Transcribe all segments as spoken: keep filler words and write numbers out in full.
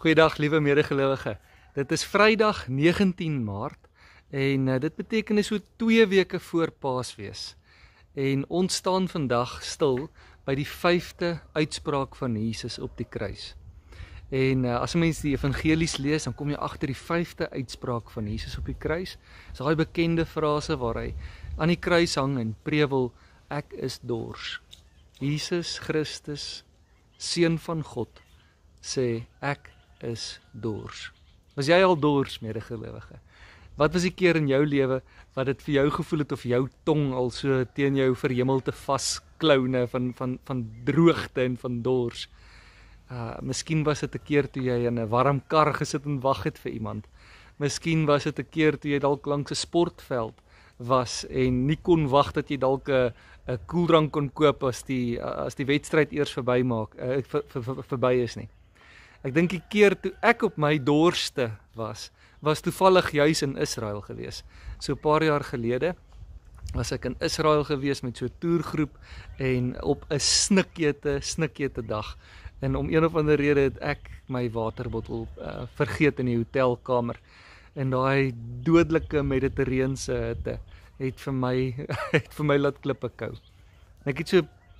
Goeiedag, liewe medegelowige. Dit is Vrydag negentien Maart en uh, dit beteken is so twee weke voor Paasfees. En ons staan vandag stil by die vyfde uitspraak van Jesus op die kruis. En uh, as mens die evangelies lees, dan kom jy agter die vyfde uitspraak van Jesus op die kruis. Dis daai bekende frase waar hy aan die kruis hang en prewel, ek is dors. Jesus Christus, Seun van God, sê ek is dors. Was jy al dors, medegelowige? Wat was die keer in jou lewe wat dit vir jou gevoel het of jou tong al so teen jou verhemelte vaskloune van van van droogte en van dors? Uh, miskien was dit 'n keer toe jy in 'n warm kar gesit en wag het vir iemand. Miskien was dit 'n keer toe jy dalk langs 'n sportveld was en nie kon wag dat jy dalk 'n 'n koeldrank kon koop as die as die wedstryd eers verby maak, uh, ver, ver, ver, verby is nie. Ek dink die keer toe ek op my dorste was, was toevallig juis in Israel gewees. So 'n paar jaar gelede was ek in Israel gewees met so 'n toergroep en op 'n snikete, snikete dag. En om een of ander rede het ek my waterbottel uh, vergeet in die hotelkamer. En daai dodelike mediterrane hitte het vir my het vir my laat klippe kou. Ek het so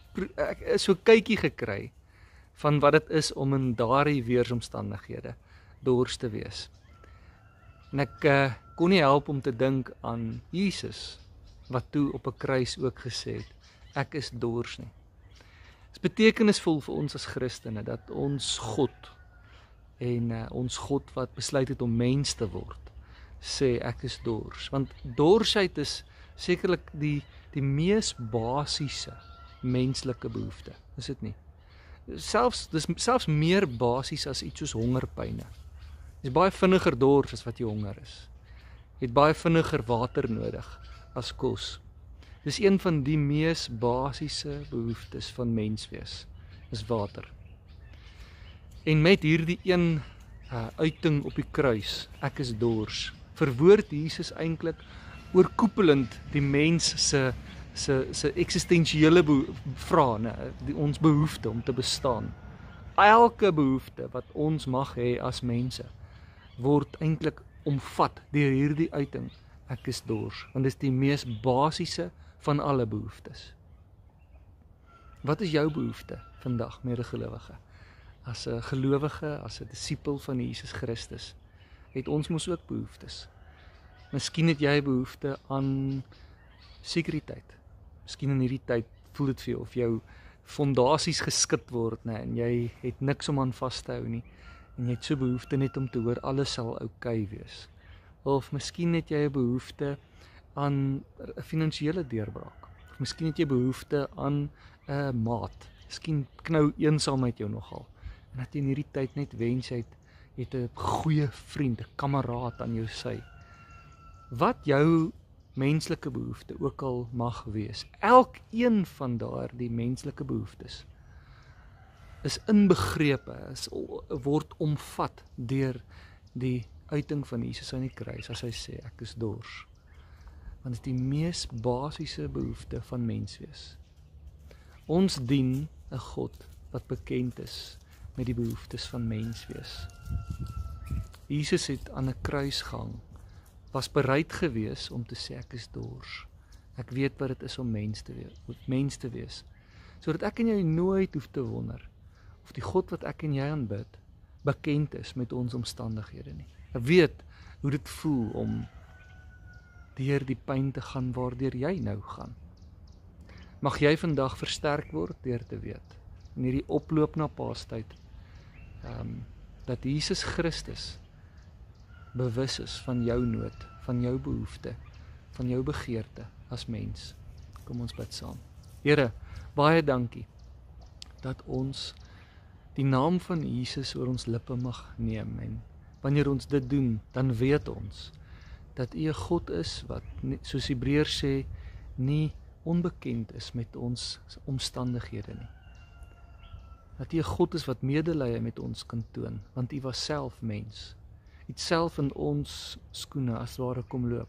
ek so 'n kykie gekry van wat dit is om in daardie weeromstandighede dors te wees. En ek uh, kon nie help om te dink aan Jesus wat toe op 'n kruis ook gesê het, ek is dors nie. Dit is betekenisvol vir ons as Christene dat ons God en uh, ons God wat besluit het om mens te word, sê ek is dors. Want dorsheid is sekerlik die die mees basiese menslike behoefte, is dit nie? Selfs dis selfs meer basies as iets soos hongerpyne. Jy is baie vinniger dors as wat jy honger is. Jy het baie vinniger water nodig as kos. Dis een van die mees basiese behoeftes van menswees, is water. En met hierdie een uh, uiting op die kruis, ek is dors, verwoord Jesus eintlik oorkoepelend die mens se se se eksistensiële vrae, ne, die ons behoefte om te bestaan. Elke behoefte wat ons mag hê as mense word eintlik omvat deur hierdie uiting, ek is dors, want dit is die mees basiese van alle behoeftes. Wat is jou behoefte vandag, medegelowige? As 'n gelowige, as 'n disipel van Jesus Christus, het ons mos ook behoeftes. Miskien het jy behoefte aan sekuriteit. Miskien in hierdie tyd voel dit vir jou of jou fondasies geskit word, nee, en jy het niks om aan vas te hou nie, en jy het so behoefte net om te hoor alles sal oukei wees. Of miskien het jy 'n behoefte aan 'n finansiële deurbraak. Of miskien het jy behoefte aan 'n uh, maat. Miskien knou eensaamheid jou nogal. En dat jy in hierdie tyd net wens jy het, jy het 'n goeie vriend, 'n kameraad aan jou sy. Wat jou menslike behoefte ook al mag wees, elkeen van daardie menslike behoeftes is inbegrepe, is, word omvat deur die uiting van Jesus aan die kruis, as hy sê, ek is dors. Want dit is die mees basiese behoefte van menswees. Ons dien 'n God wat bekend is met die behoeftes van menswees. Jesus het aan 'n kruis gehang, was bereid gewees om te sê ek is dors. Ek weet wat dit is om mens te wees, mens te wees, sodat ek en jy nooit hoef te wonder of die God wat ek en jy aanbid bekend is met ons omstandighede nie. Ek weet hoe dit voel om deur die pyn te gaan waardeur jy nou gaan. Mag jy vandag versterk word deur te weet in hierdie oploop na Paastyd um, dat Jesus Christus bewus is van jou nood, van jou behoefte, van jou begeerte as mens. Kom ons bid saam. Here, baie dankie dat ons die naam van Jesus oor ons lippe mag neem, en wanneer ons dit doen, dan weet ons dat U 'n God is wat, soos Hebreërs sê, nie onbekend is met ons omstandighede nie. Dat U 'n God is wat medelee met ons kan toon, want U was self mens. U het self in ons skoene as ware kom loop.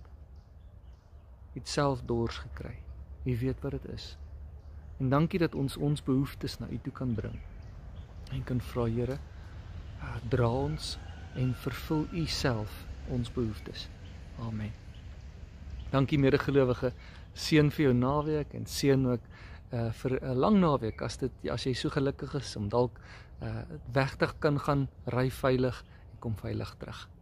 U het self dors gekry. U weet wat dit is. En dankie dat ons ons behoeftes na U toe kan bring. En kan vra, Here, uh, dra ons en vervul U self ons behoeftes. Amen. Dankie medegelowige, seën vir jou naweek en seën ook uh, vir 'n lang naweek as dit as jy so gelukkig is om dalk uh, weg te kan gaan, ry veilig en kom veilig terug.